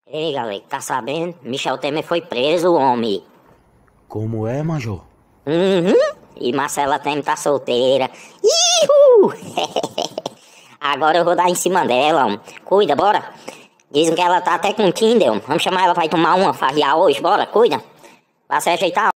Ei, galera, tá sabendo? Michel Temer foi preso, homem. Como é, Major? Uhum. E Marcela Temer tá solteira. Ihu! Agora eu vou dar em cima dela, homem. Cuida, bora. Dizem que ela tá até com Tinder, homem. Vamos chamar ela, vai tomar uma farrear hoje, bora, cuida. Vai se ajeitar.